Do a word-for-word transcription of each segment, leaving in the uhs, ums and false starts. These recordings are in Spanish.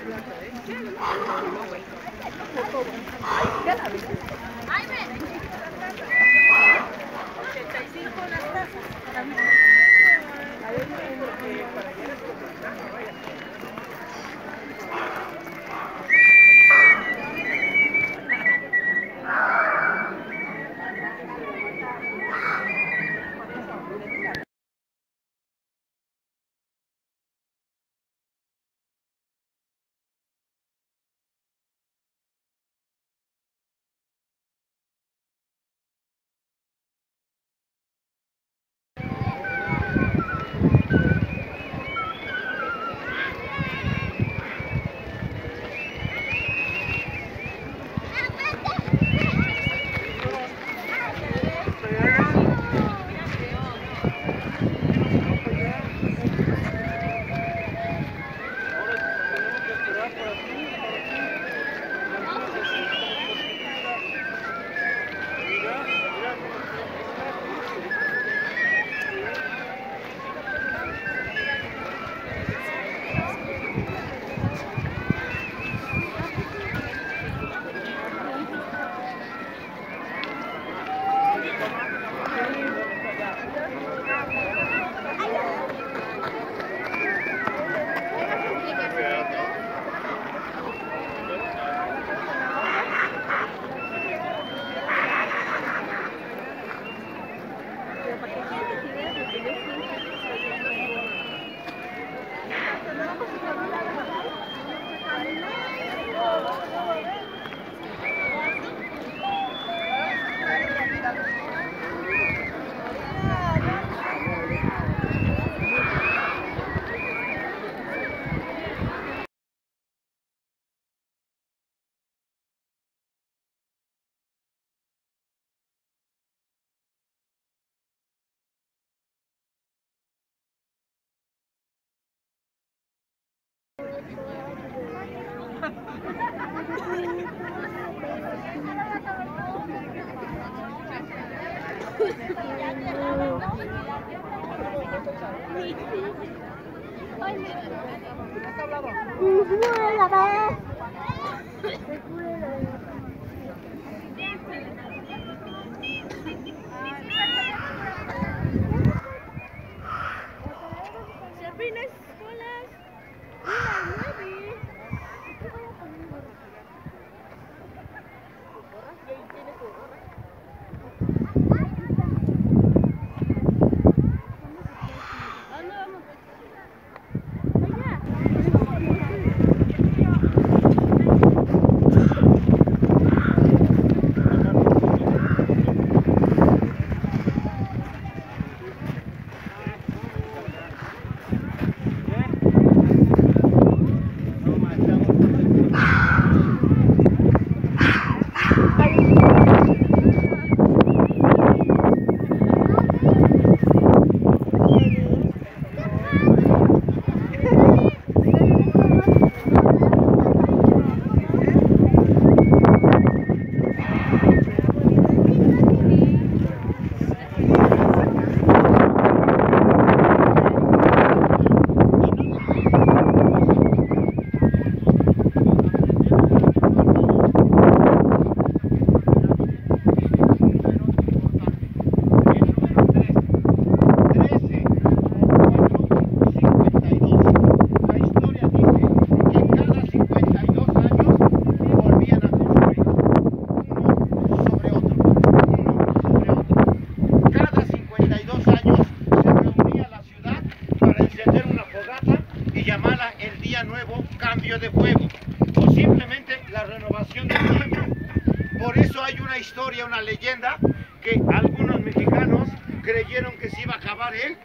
ochenta y cinco las tazas. De fuego o simplemente la renovación del tiempo. Por eso hay una historia, una leyenda que algunos mexicanos creyeron que se iba a acabar él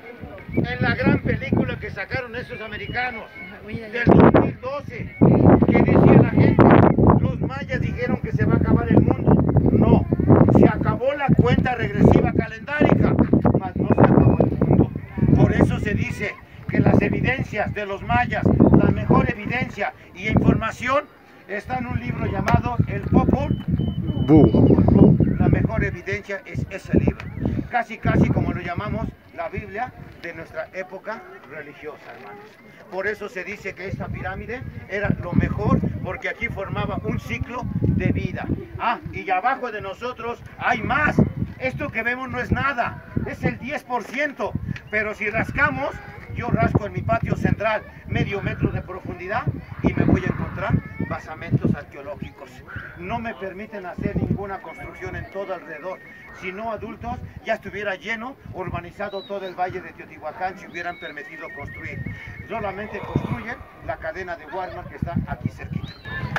en la gran película que sacaron esos americanos del dos mil doce, que decía la gente, los mayas dijeron que se va a acabar el mundo. No, se acabó la cuenta regresiva calendárica, mas no se acabó el mundo. Por eso se dice que las evidencias de los mayas, la mejor evidencia y información está en un libro llamado El Popol Vuh. La mejor evidencia es ese libro, casi casi como lo llamamos la Biblia de nuestra época religiosa, hermanos. Por eso se dice que esta pirámide era lo mejor, porque aquí formaba un ciclo de vida. Ah, y abajo de nosotros hay más. Esto que vemos no es nada, es el diez por ciento, pero si rascamos, yo rasco en mi patio central medio metro de profundidad y me voy a encontrar basamentos arqueológicos. No me permiten hacer ninguna construcción en todo alrededor. Si no, adultos, ya estuviera lleno, urbanizado todo el valle de Teotihuacan si hubieran permitido construir. Solamente construyen la cadena de Walmart que está aquí cerquita.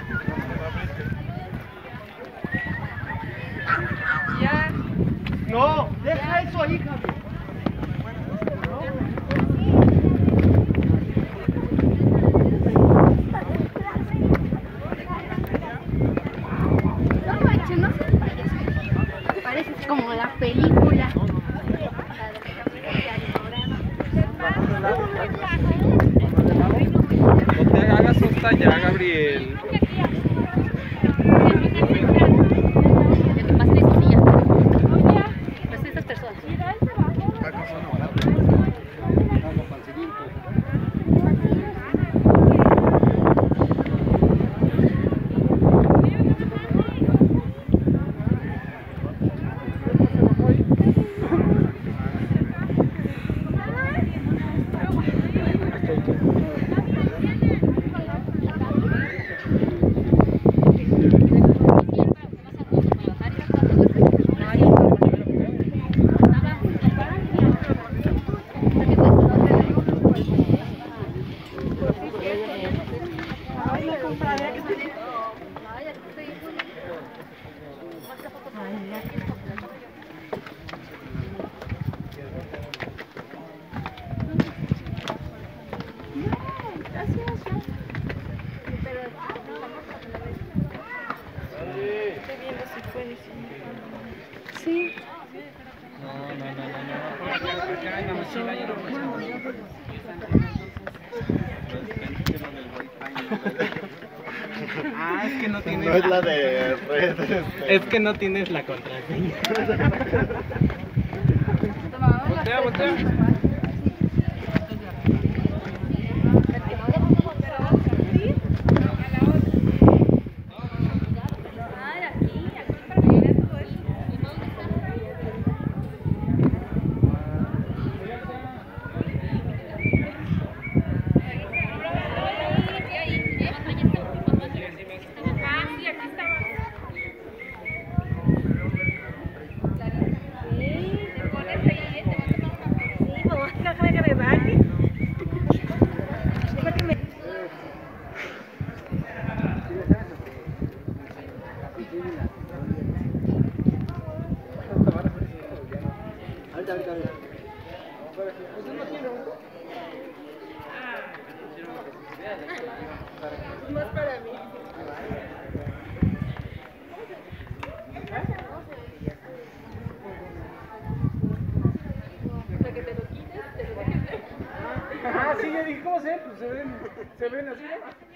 Ya. No, deja eso ahí, Javi. Parece como la película. No te hagas hasta allá, Gabriel. Lo que pasa es que ya. Pues estas personas. Sí. No, no, no, no, no. Por acá, por acá en la mochila ya no Ah, es que no tienes. No es la de red. Este. Es que no tienes la contraseña. Voltea, voltea. Más para mí. Hasta que te lo quites, te lo dejes. Ah, sí, yo dije, ¿cómo se? Pues se ven, se ven así, ¿no?